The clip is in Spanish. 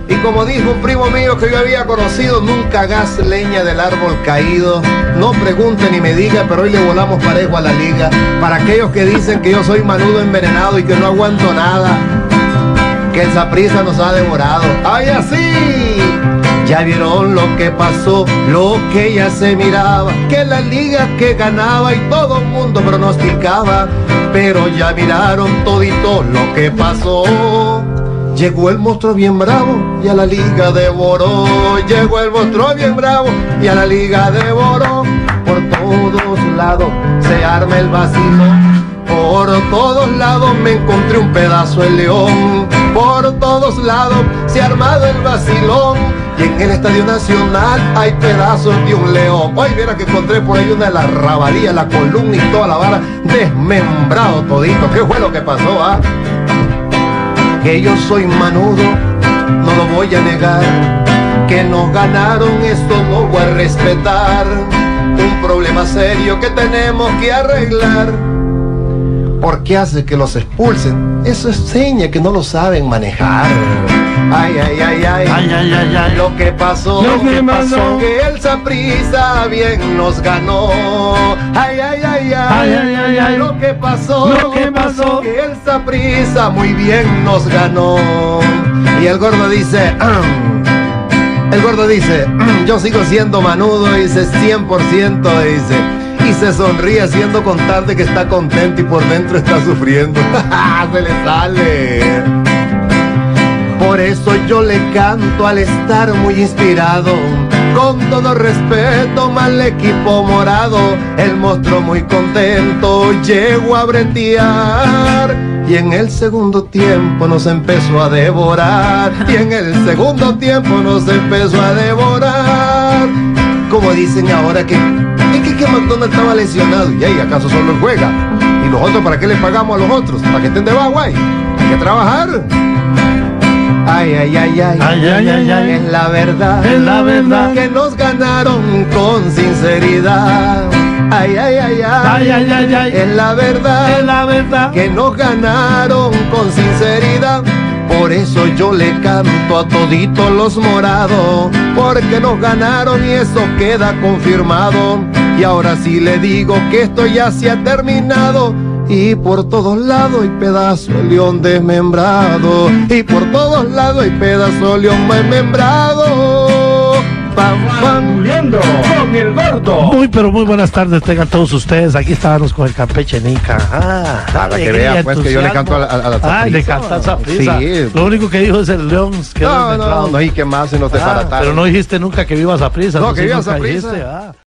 Y como dijo un primo mío que yo había conocido, nunca hagas leña del árbol caído. No pregunte ni me diga, pero hoy le volamos parejo a la liga. Para aquellos que dicen que yo soy manudo envenenado y que no aguanto nada, que el Saprissa nos ha devorado. ¡Ay, así! Ya vieron lo que pasó, lo que ya se miraba, que la liga que ganaba y todo el mundo pronosticaba. Pero ya miraron todito lo que pasó. Llegó el monstruo bien bravo y a la liga devoró. Llegó el monstruo bien bravo y a la liga devoró. Por todos lados se arma el vacilón. Por todos lados me encontré un pedazo de león. Por todos lados se ha armado el vacilón. Y en el Estadio Nacional hay pedazos de un león. Hoy viera que encontré por ahí una de las rabalías, la columna y toda la vara, desmembrado todito. ¿Qué fue lo que pasó, ah? Que yo soy manudo, no lo voy a negar. Que nos ganaron, esto no voy a respetar. Un problema serio que tenemos que arreglar. ¿Por qué hace que los expulsen? Eso es seña que no lo saben manejar. Ay, ay, ay, ay, Ay, ay, ay, ay. lo que pasó, que el Saprissa bien nos ganó. Ay, ay, ay, ay, Ay, ay, ay, ay. lo que pasó, que el Saprissa muy bien nos ganó. Y el gordo dice, yo sigo siendo manudo, dice, 100%, dice. Y se sonríe haciendo contar de que está contento y por dentro está sufriendo. Se le sale. Por eso yo le canto al estar muy inspirado. Con todo respeto, mal equipo morado. El monstruo muy contento llegó a bretear. Y en el segundo tiempo nos empezó a devorar. Como dicen ahora que McDonald estaba lesionado. Y ahí, ¿acaso solo él juega? ¿Y nosotros para qué le pagamos a los otros? ¿Para que estén de vago ahí? Hay que trabajar. Ay, ay, ay, ay, Ay, ay, ay, ay. es la verdad que nos ganaron con sinceridad. Ay, ay, ay, Ay, ay, ay, ay. es la verdad Es la verdad. que nos ganaron con sinceridad. Por eso yo le canto a toditos los morados, porque nos ganaron y eso queda confirmado. Y ahora sí le digo que esto ya se ha terminado. Y por todos lados hay pedazo de león desmembrado. Y por todos lados hay pedazo de león desmembrado. Pam, pam. Muriendo con el gordo. Muy, pero muy buenas tardes tengan todos ustedes. Aquí estábamos con el Campeche Nica. Para que vea, pues, que yo le canto a la Saprissa. Ay, le canta a Saprissa. Sí. Lo único que dijo es el león. No, y qué más si no te para. Pero no dijiste nunca que viva Saprissa. No, que viva nunca Saprissa. dijiste,